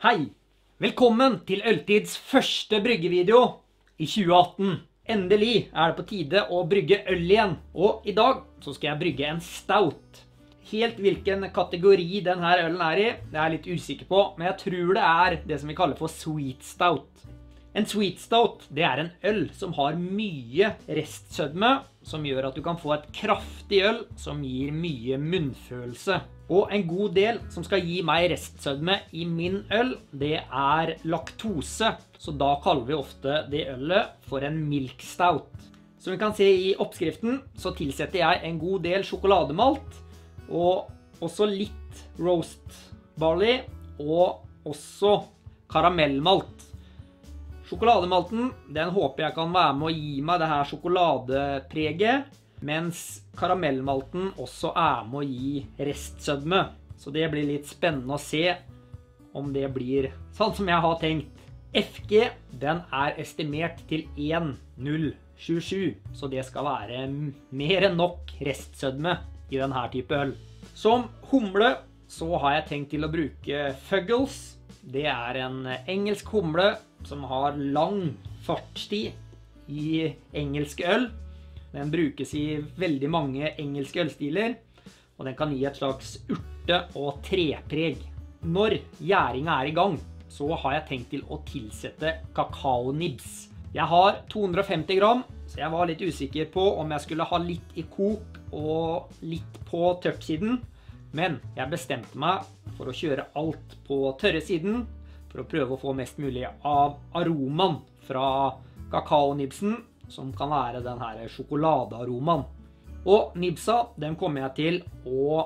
Hei! Velkommen til Øltids første bryggevideo i 2018. Endelig er det på tide å brygge øl igjen. Og i dag så skal jeg brygge en stout. Helt hvilken kategori denne ølen er i, det er jeg litt usikker på, men jeg tror det er det som vi kaller for sweet stout. En sweet stout, det er en øl som har mye restsødme, som gjør at du kan få et kraftig øl som gir mye munnfølelse. Og en god del som skal gi meg restsødme i min øl, det er laktose. Så da kaller vi ofte det ølet for en milk stout. Som vi kan se i oppskriften, så tilsetter jeg en god del sjokolademalt, og også litt roast barley, og også karamellmalt. Sjokolademalten, den håper jeg kan være med å gi meg det her sjokoladepreget, mens karamellmalten også er med å gi restsødme. Så det blir litt spennende å se om det blir sånn som jeg har tenkt. FG, den er estimert til 1,027, så det skal være mer enn nok restsødme i denne type øl. Som humle så har jeg tenkt til å bruke Fuggles. Det er en engelsk humle som har lang fartstid i engelsk øl. Den brukes i veldig mange engelske ølstiler, og den kan gi et slags urte- og trepreg. Når gjæringa er i gang, så har jeg tenkt til å tilsette kakaonibs. Jeg har 250 gram, så jeg var litt usikker på om jeg skulle ha litt i kok og litt på tørrsiden, men jeg bestemte meg for å kjøre alt på tørre siden, for å prøve å få mest mulig av aromaen fra kakaonibsen, som kan være den her sjokoladearomaen. Og nibsa, den kommer jeg til å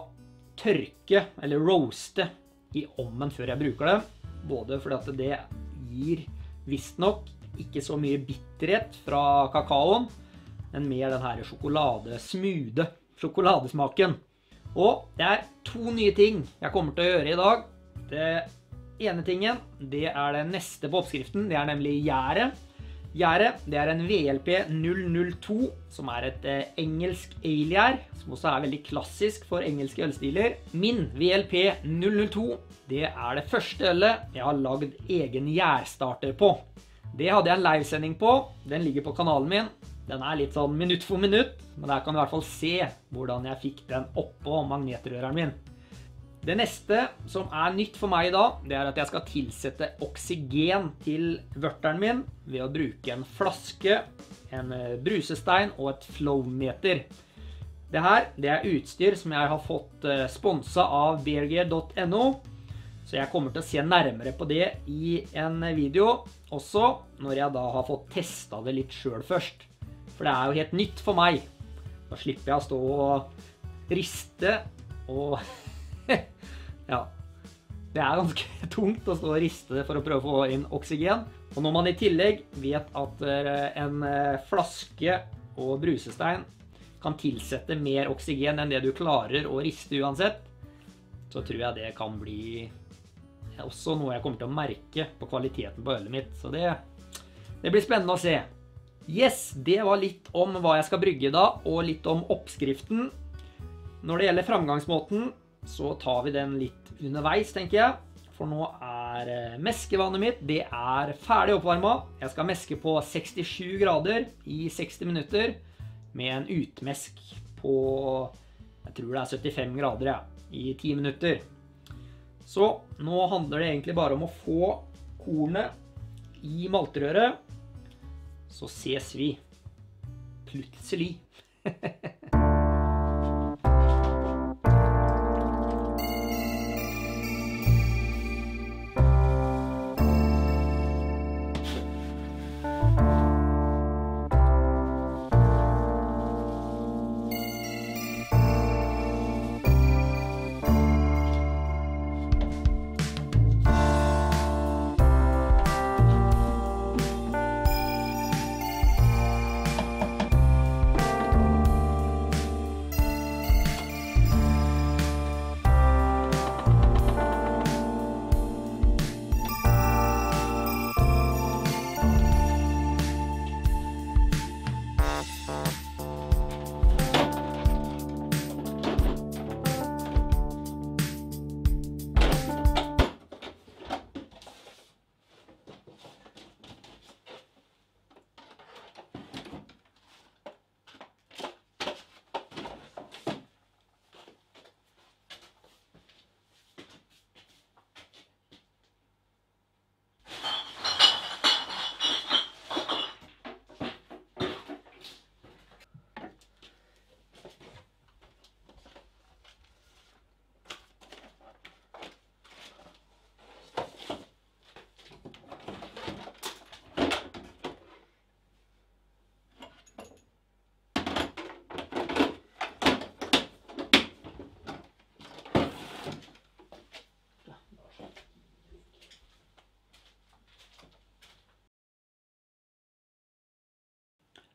tørke, eller roaste, i ovnen før jeg bruker det. Både fordi at det gir visstnok ikke så mye bitterhet fra kakaoen, men mer den her sjokoladesmude, sjokoladesmaken. Og det er to nye ting jeg kommer til å gjøre i dag. Det ene tingen, det er det neste på oppskriften, det er nemlig gjæret. Gjæret, det er en VLP 002, som er et engelsk ale-gjær, som også er veldig klassisk for engelske ølstiler. Min VLP 002, det er det første ølet jeg har lagd egen gjærstarter på. Det hadde jeg en livesending på, den ligger på kanalen min. Den er litt sånn minutt for minutt, men der kan du i hvert fall se hvordan jeg fikk den oppå magnetrøreren min. Det neste som er nytt for meg i dag, det er at jeg skal tilsette oksygen til vørteren min ved å bruke en flaske, en brusestein og et flowmeter. Det her, det er utstyr som jeg har fått sponset av beergear.no, så jeg kommer til å se nærmere på det i en video, også når jeg da har fått testet det litt selv først. For det er jo helt nytt for meg. Da slipper jeg å stå og riste og... Ja, det er ganske tungt å stå og riste for å prøve å få inn oksygen. Og når man i tillegg vet at en flaske og brusestein kan tilsette mer oksygen enn det du klarer å riste uansett, så tror jeg det kan bli også noe jeg kommer til å merke på kvaliteten på ølet mitt. Så det blir spennende å se. Yes, det var litt om hva jeg skal brygge da, og litt om oppskriften. Når det gjelder framgangsmåten, så tar vi den litt underveis, tenker jeg. For nå er meskevannet mitt, det er ferdig oppvarmet. Jeg skal meske på 67 grader i 60 minutter, med en utmesk på, jeg tror det er 75 grader, ja, i 10 minutter. Så nå handler det egentlig bare om å få kornet i maltrøret, så ses vi plutselig.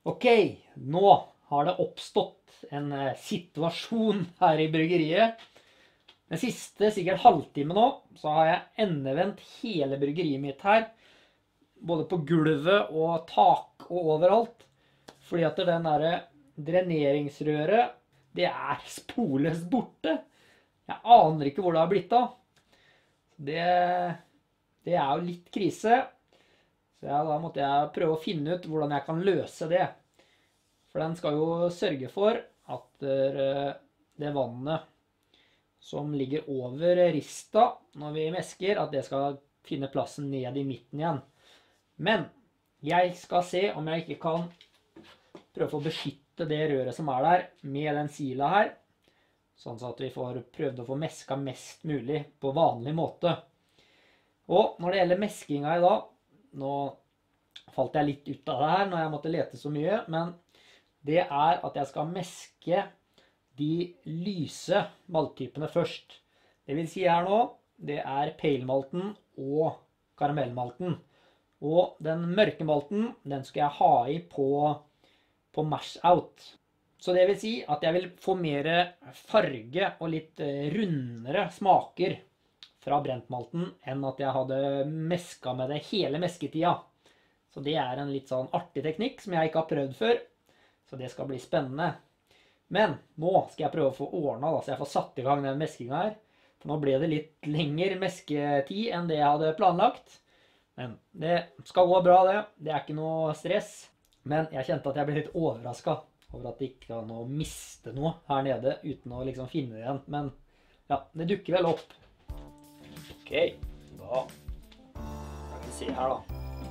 Ok, nå har det oppstått en situasjon her i bryggeriet. Den siste sikkert halvtime nå, så har jeg endevendt hele bryggeriet mitt her. Både på gulvet og tak og overalt. Fordi at den der dreneringsrøret, det er sporløst borte. Jeg aner ikke hvor det har blitt av. Det er jo litt krise. Så da måtte jeg prøve å finne ut hvordan jeg kan løse det. For den skal jo sørge for at det vannet som ligger over rista når vi mesker, at det skal finne plassen ned i midten igjen. Men jeg skal se om jeg ikke kan prøve å få beskytte det røret som er der med den sila her, sånn at vi får prøvd å få meska mest mulig på vanlig måte. Og når det gjelder meskinga i dag, nå falt jeg litt ut av det her når jeg måtte lete så mye, men det er at jeg skal meske de lyse malttypene først. Det vil si her nå, det er palemalten og karamellmalten. Og den mørke malten, den skal jeg ha i på mash out. Så det vil si at jeg vil få mer farge og litt rundere smaker fra brentmalten enn at jeg hadde meska med det hele mesketida. Så det er en litt sånn artig teknikk som jeg ikke har prøvd før. Så det skal bli spennende. Men nå skal jeg prøve å få ordnet, så jeg får satt i gang den meskinga her. For nå ble det litt lengre mesketid enn det jeg hadde planlagt. Men det skal gå bra det. Det er ikke noe stress. Men jeg kjente at jeg ble litt overrasket over at det ikke kan å miste noe her nede uten å liksom finne det igjen. Men ja, det dukker vel opp. Ok, da kan vi se her da.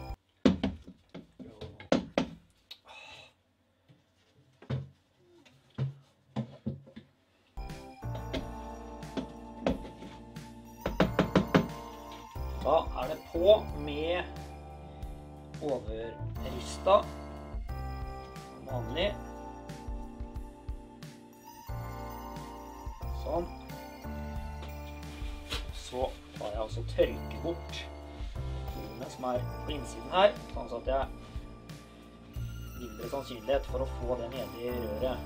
Da er det på med overrista, vanlig. Sånn. Så tar jeg også tørker bort det som er på innsiden her, sånn at jeg mindre sannsynlighet for å få det nede i røret.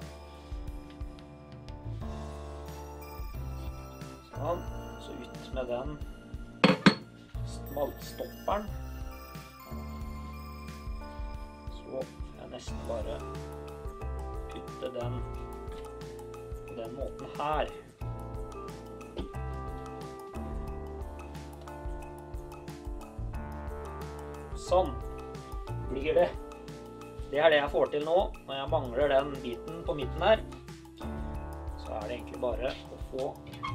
Sånn, så ut med den maltstopperen. Så får jeg nesten bare putte den på den måten her. Sånn blir det. Det er det jeg får til nå. Når jeg mangler den biten på midten her, så er det egentlig bare å få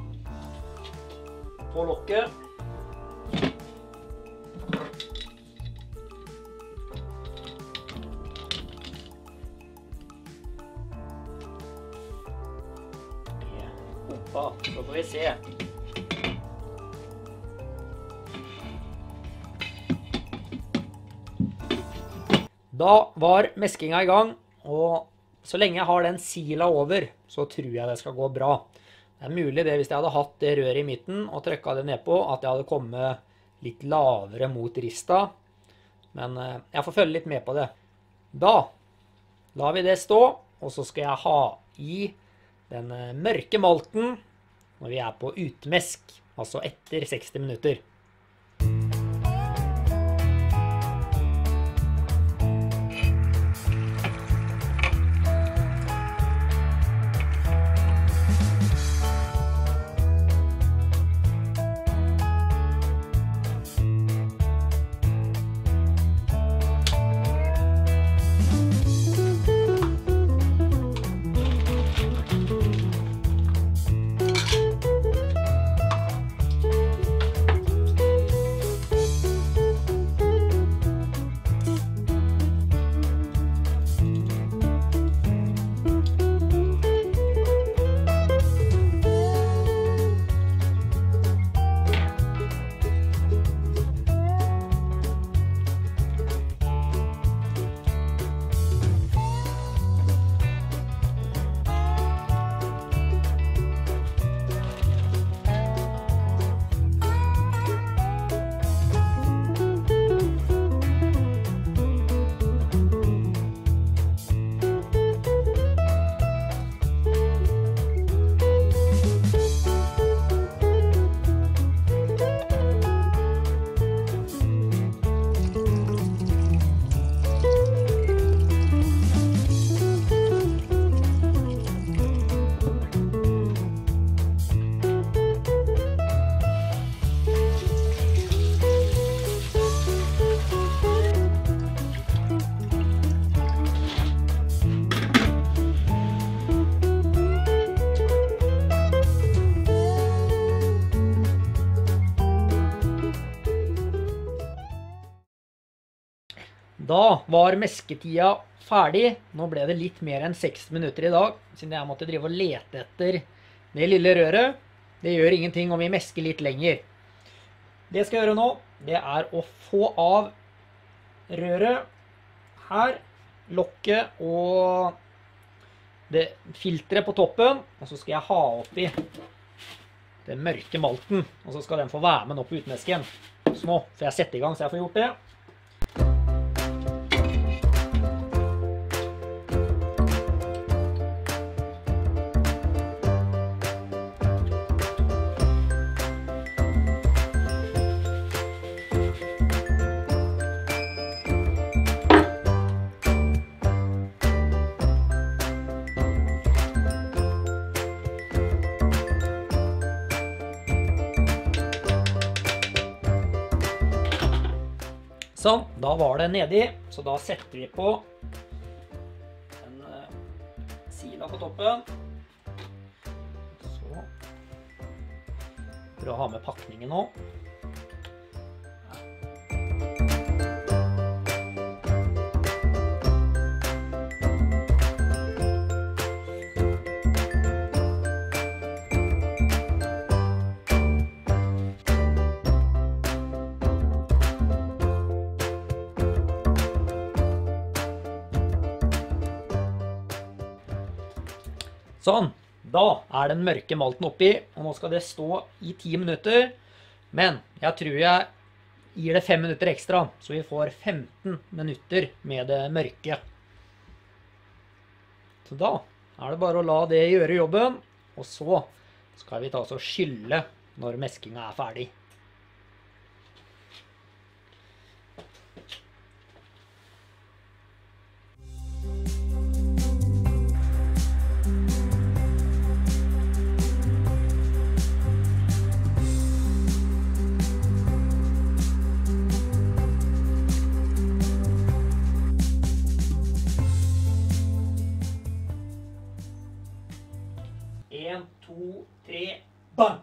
på lokket. Så får vi se. Da var meskinga i gang, og så lenge jeg har den sila over, så tror jeg det skal gå bra. Det er mulig det hvis jeg hadde hatt det røret i midten og trykket det ned på, at jeg hadde kommet litt lavere mot rista. Men jeg får følge litt med på det. Da lar vi det stå, og så skal jeg ha i den mørke malten når vi er på utmesk, altså etter 60 minutter. Da var mesketida ferdig. Nå ble det litt mer enn 6 minutter i dag, siden jeg måtte drive og lete etter det lille røret. Det gjør ingenting om vi mesker litt lenger. Det jeg skal gjøre nå, det er å få av røret her, lokket og det filteret på toppen, og så skal jeg ha oppi den mørke malten, og så skal den få være med opp på utmesken. Så nå får jeg sette i gang så jeg får gjort det. Sånn, da var det nedi, så da setter vi på en sila på toppen. Så prøv å ha med pakningen nå. Sånn, da er den mørke malten oppi, og nå skal det stå i 10 minutter. Men jeg tror jeg gir det 5 minutter ekstra, så vi får 15 minutter med det mørke. Så da er det bare å la det gjøre jobben, og så skal vi ta oss og skylle når meskinga er ferdig. En, to, tre, bang!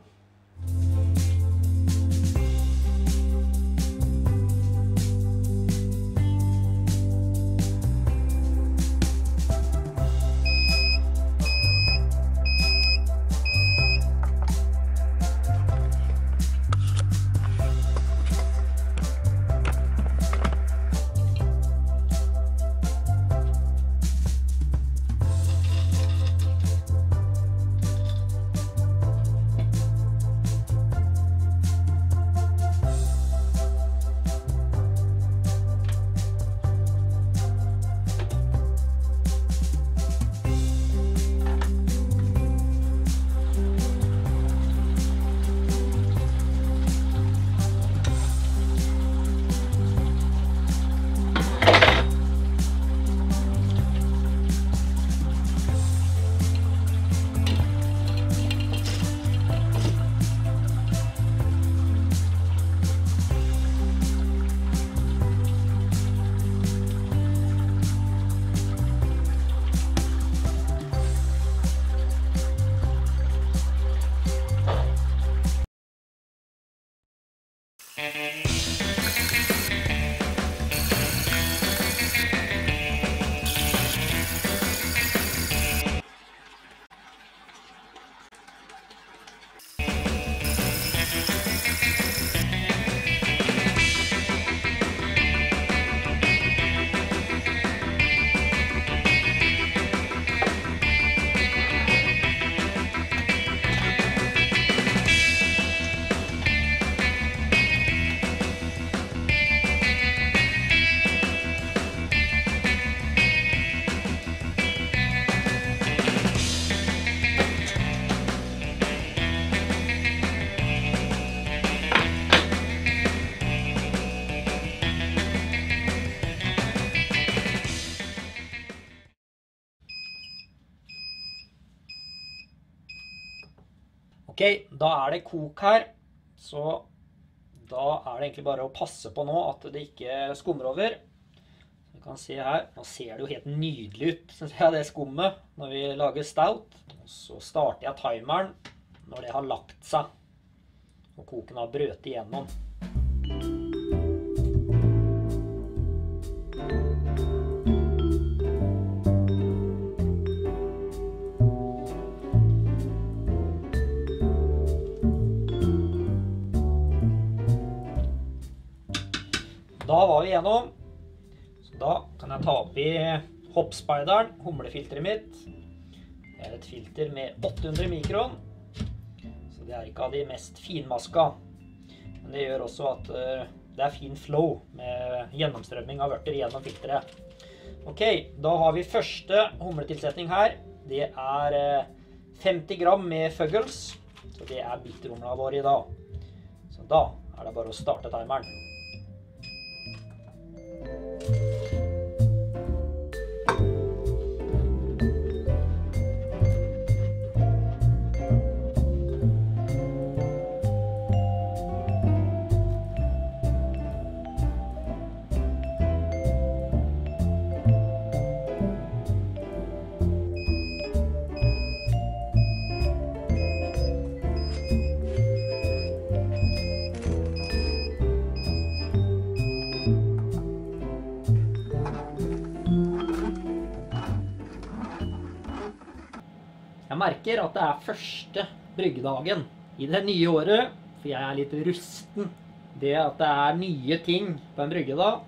Ok, da er det kok her, så da er det egentlig bare å passe på nå at det ikke skummer over. Du kan se her, nå ser det jo helt nydelig ut, synes jeg, det skummet når vi lager stout. Og så starter jeg timeren når det har lagt seg, og koken har brøt igjennom. Da var vi gjennom. Så da kan jeg ta opp i Hoppspideren, humlefilteret mitt. Det er et filter med 800 mikron. Så det er ikke av de mest finmaska. Men det gjør også at det er fin flow med gjennomstrømming av vørter gjennom filteret. Ok, da har vi første humletilsetning her. Det er 50 gram med Fuggles. Så det er bitterhumla vår i dag. Så da er det bare å starte timeren. Jeg merker at det er første bryggedagen i det nye året, for jeg er litt rusten. Det at det er nye ting på en brygge da,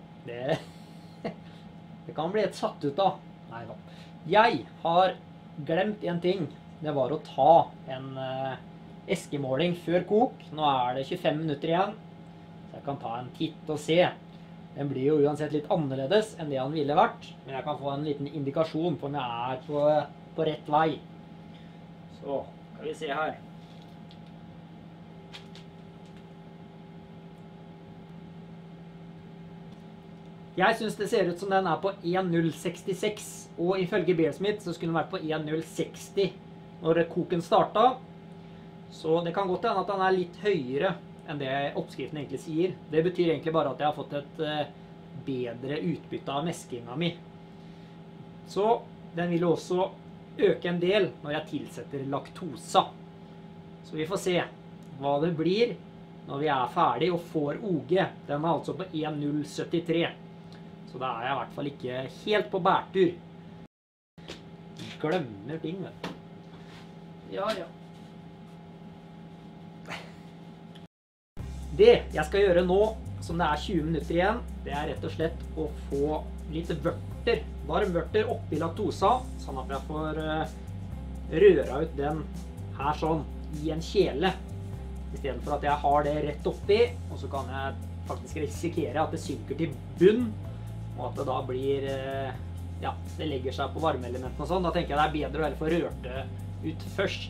det kan bli et satt ut av. Neida. Jeg har glemt en ting. Det var å ta en eskemåling før kok. Nå er det 25 minutter igjen, så jeg kan ta en titt og se. Den blir jo uansett litt annerledes enn det han ville vært, men jeg kan få en liten indikasjon på om jeg er på rett vei. Så skal vi se her. Jeg synes det ser ut som den er på 1.066, og ifølge Beersmith så skulle den vært på 1.060 når koken startet. Så det kan godt hende at den er litt høyere enn det oppskriften egentlig sier. Det betyr egentlig bare at jeg har fått et bedre utbytte av meskinga mi. Så den vil jo også øke en del når jeg tilsetter laktosa. Så vi får se hva det blir når vi er ferdig og får OG. Den er altså på 1.073. Så da er jeg i hvert fall ikke helt på bærtur. Glemmer ting, vet du. Ja. Det jeg skal gjøre nå, som det er 20 minutter igjen, det er rett og slett å få litt vørter, varmvørter oppi laktosa, sånn at jeg får røra ut den her sånn, i en kjele. I stedet for at jeg har det rett oppi, og så kan jeg faktisk risikere at det synker til bunn, og at det da blir, ja, det legger seg på varmeelementene og sånn. Da tenker jeg det er bedre å heller få rørt det ut først.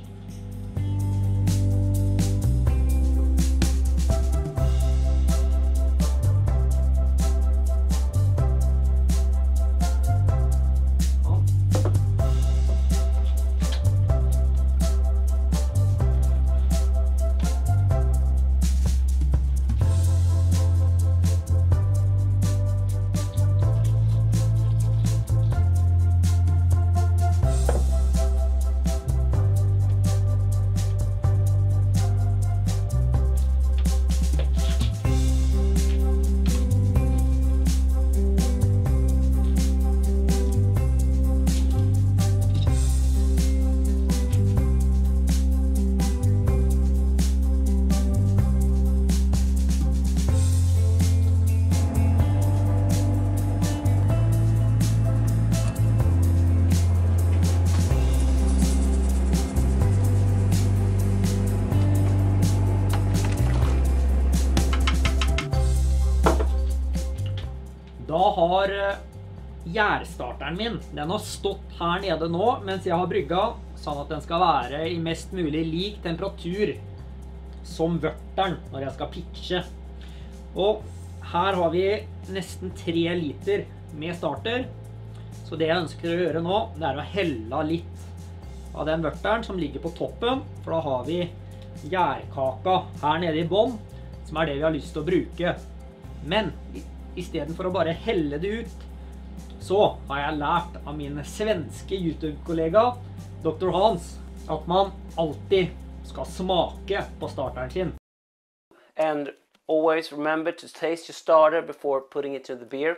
Da har gjærstarteren min, den har stått her nede nå mens jeg har brygga, sånn at den skal være i mest mulig lik temperatur som vørteren når jeg skal pitche. Og her har vi nesten 3 liter med starter, så det jeg ønsker å gjøre nå, det er å helle litt av den vørteren som ligger på toppen, for da har vi gjærkaka her nede i bånn, som er det vi har lyst til å bruke. Men i stedet for å bare helle det ut, så har jeg lært av min svenske YouTube-kollega, Dr. Hans, at man alltid skal smake på starteren sin. And always remember to taste your starter before putting it to the beer.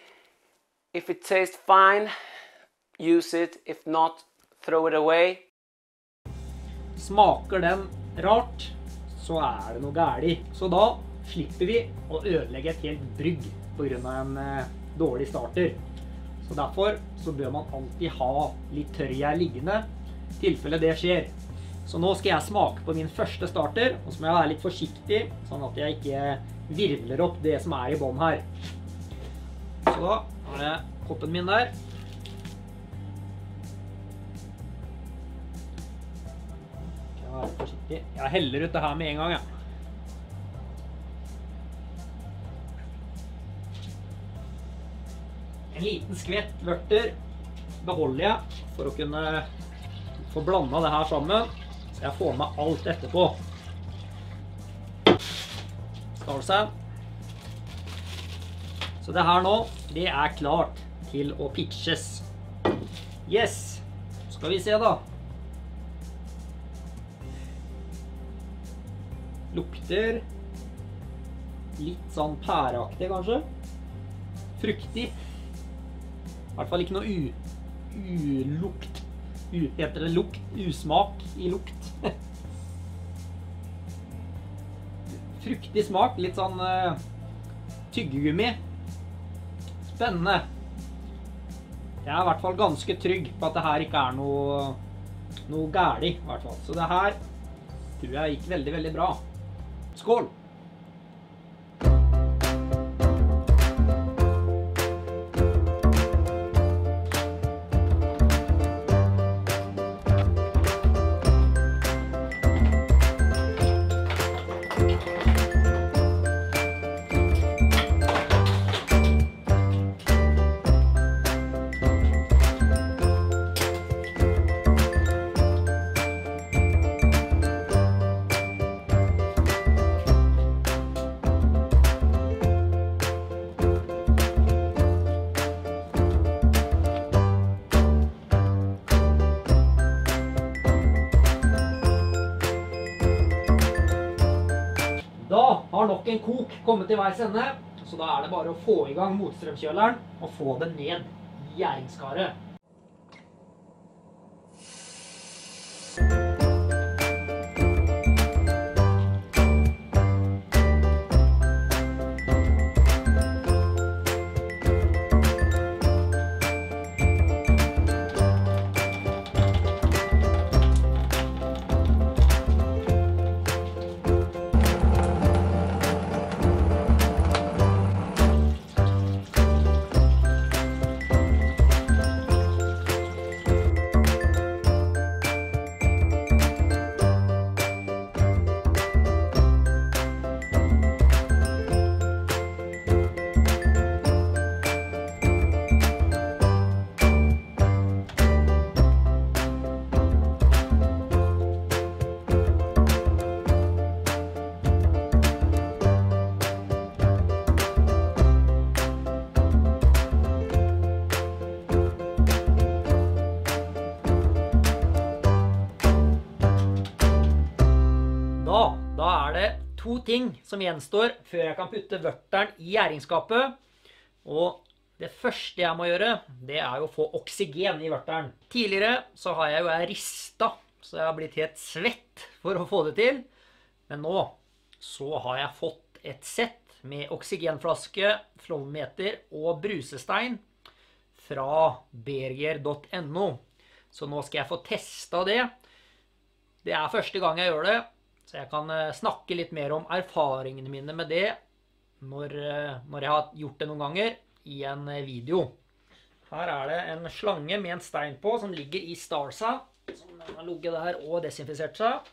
If it tastes fine, use it. If not, throw it away. Smaker den rart, så er det noe gærlig. Så da slipper vi å ødelegge et helt brygg på grunn av en dårlig starter. Så derfor så bør man alltid ha litt tørrgjær liggende, i tilfelle det skjer. Så nå skal jeg smake på min første starter, og så må jeg være litt forsiktig, sånn at jeg ikke virvler opp det som er i bånn her. Så da har jeg koppen min der. Jeg må være forsiktig. Jeg heller ut det her med en gang, ja. En liten skvett vørter beholder jeg for å kunne få blanda det her sammen, så jeg får med alt etterpå. Stalsand. Så det her nå, det er klart til å pitches. Yes! Skal vi se da. Lukter litt sånn pæreaktig kanskje. Fruktig. I hvert fall ikke noe ulukt. Heter det lukt? Usmak i lukt. Fruktig smak, litt sånn tyggegummi. Spennende. Jeg er i hvert fall ganske trygg på at det her ikke er noe gærlig, i hvert fall. Så det her tror jeg gikk veldig, veldig bra. Skål! Da har nok en kok kommet til veis ende, så da er det bare å få i gang motstrømkjøleren og få det ned i gjæringskaret. Da er det to ting som gjenstår før jeg kan putte vørteren i gjæringsskapet. Og det første jeg må gjøre, det er jo å få oksygen i vørteren. Tidligere så har jeg jo ristet, så jeg har blitt helt svett for å få det til. Men nå så har jeg fått et sett med oksygenflaske, flowmeter og brusestein fra berger.no. Så nå skal jeg få testet det. Det er første gang jeg gjør det. Så jeg kan snakke litt mer om erfaringene mine med det når jeg har gjort det noen ganger i en video. Her er det en slange med en stein på som ligger i Starsa, som har ligget der og desinfisert seg.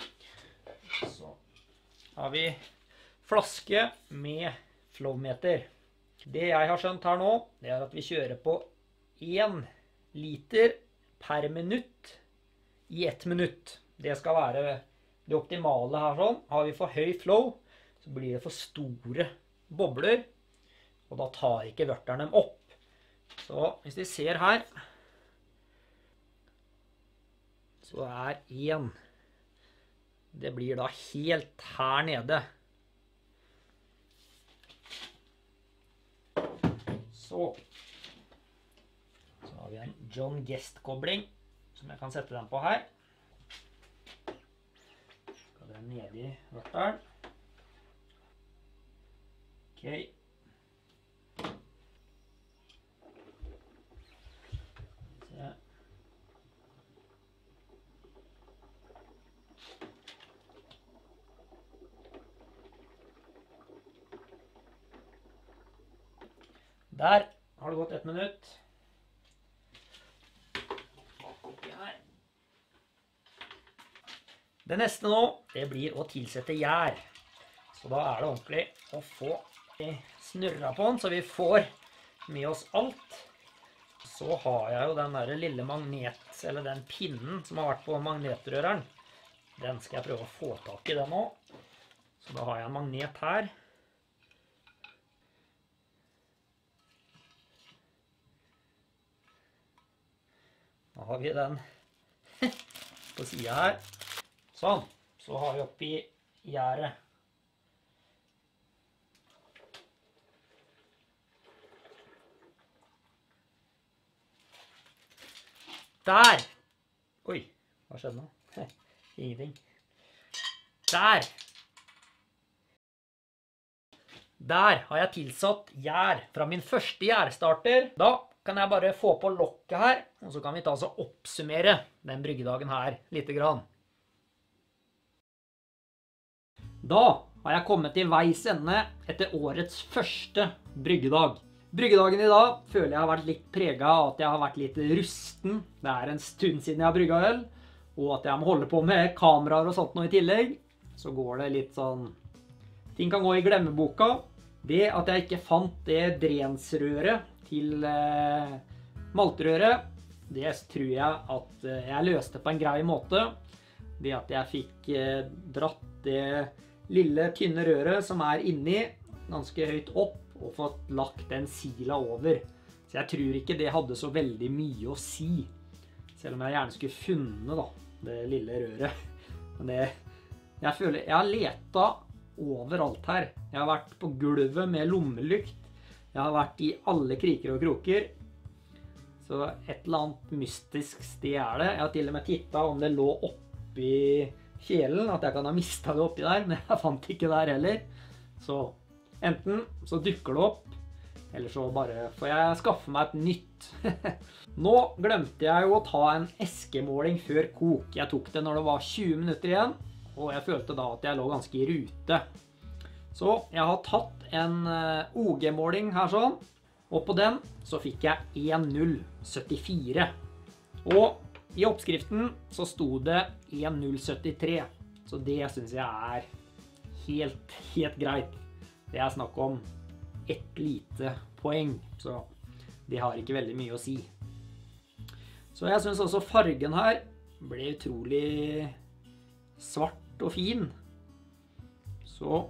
Så har vi flaske med flowmeter. Det jeg har skjønt her nå, det er at vi kjører på 1 liter per minutt i 1 minutt. Det skal være det optimale her sånn. Har vi for høy flow, så blir det for store bobler, og da tar ikke vørteren dem opp. Så hvis vi ser her, så er 1. Det blir da helt her nede. Så har vi en John Guest-kobling, som jeg kan sette den på her. Skal den ned i vørteren. Ok. Se. Der har det gått 1 minutt. Her. Det neste nå, det blir å tilsette gjær. Så da er det ordentlig å få snurra på den, så vi får med oss alt. Så har jeg jo den der lille eller den pinnen som har vært på magnetrøreren. Den skal jeg prøve å få tak i den nå. Så da har jeg en magnet her. Da har vi den på siden her. Sånn. Så har vi oppi gjæret. Der! Oi, hva skjedde nå? Ingenting. Der! Der har jeg tilsatt gjær fra min første gjærstarter. Da kan jeg bare få på lokket her, og så kan vi ta oss og oppsummere den bryggedagen her litt grann. Da har jeg kommet til veis ende etter årets første bryggedag. Bryggedagen i dag føler jeg har vært litt preget av at jeg har vært litt rusten. Det er en stund siden jeg har brygget øl, og at jeg må holde på med kameraer og sånt nå i tillegg. Så går det litt sånn... Ting kan gå i glemmeboka. Det at jeg ikke fant det drensrøret til maltrøret, det tror jeg at jeg løste på en grei måte. Det at jeg fikk dratt det lille, tynne røret som er inni, ganske høyt opp, og fått lagt den sila over. Så jeg tror ikke det hadde så veldig mye å si. Selv om jeg gjerne skulle funnet da, det lille røret. Men det, jeg føler, jeg har letet overalt her. Jeg har vært på gulvet med lommelykt. Jeg har vært i alle kriker og kroker. Så et eller annet mystisk sted er det. Jeg har til og med tittet om det lå oppi kjelen, at jeg kan ha mistet det oppi der, men jeg fant ikke der heller. Så enten så dukker det opp, eller så bare får jeg skaffe meg et nytt. Nå glemte jeg jo å ta en eskemåling før kok. Jeg tok det når det var 20 minutter igjen, og jeg følte da at jeg lå ganske i rute. Så jeg har tatt en OG-måling her sånn, og på den så fikk jeg 1,074. Og i oppskriften så sto det 1,073, så det synes jeg er helt greit. Det er snakk om et lite poeng, så det har ikke veldig mye å si. Så jeg synes også fargen her ble utrolig svart og fin. Så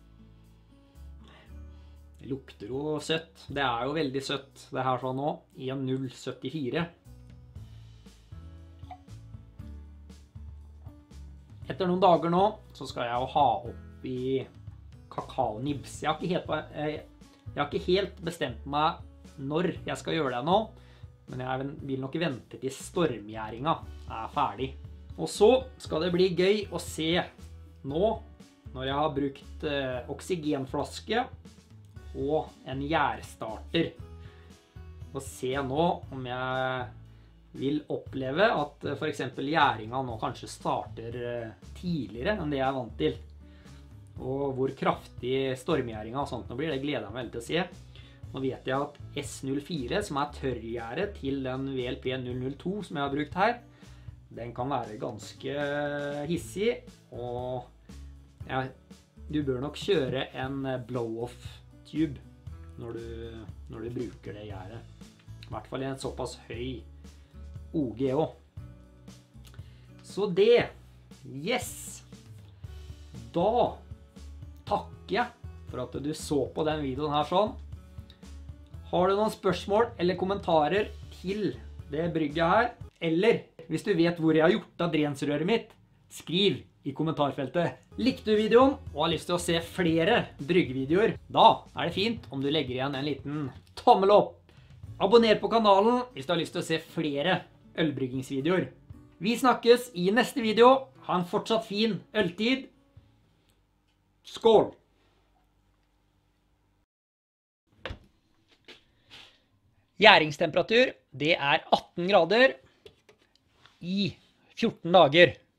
det lukter jo søtt. Det er jo veldig søtt det her sånn nå, 1,074. Etter noen dager nå så skal jeg jo ha opp i kakaonibs. Jeg har ikke helt bestemt meg når jeg skal gjøre det nå, men jeg vil nok vente til stormgjæringa er ferdig. Og så skal det bli gøy å se nå, når jeg har brukt oksygenflaske og en gjærstarter, og se nå om jeg vil oppleve at for eksempel gjæringa nå kanskje starter tidligere enn det jeg er vant til. Og hvor kraftig stormgjæringa og sånt nå blir, det gleder jeg meg veldig til å se. Nå vet jeg at S04, som er tørrgjæret til den VLP 002 som jeg har brukt her, den kan være ganske hissig, og ja, du bør nok kjøre en blow-off-tube når du bruker det gjæret. I hvert fall i en såpass høy OG også. Så det, yes! Da takker jeg for at du så på den videoen her sånn. Har du noen spørsmål eller kommentarer til det brygget her, eller hvis du vet hvor jeg har gjort av drensrøret mitt, skriv i kommentarfeltet. Likte du videoen og har lyst til å se flere bryggevideoer, da er det fint om du legger igjen en liten tommel opp. Abonner på kanalen hvis du har lyst til å se flere ølbryggingsvideoer. Vi snakkes i neste video. Ha en fortsatt fin øltid. Skål! Gjæringstemperatur, det er 18 grader i 14 dager.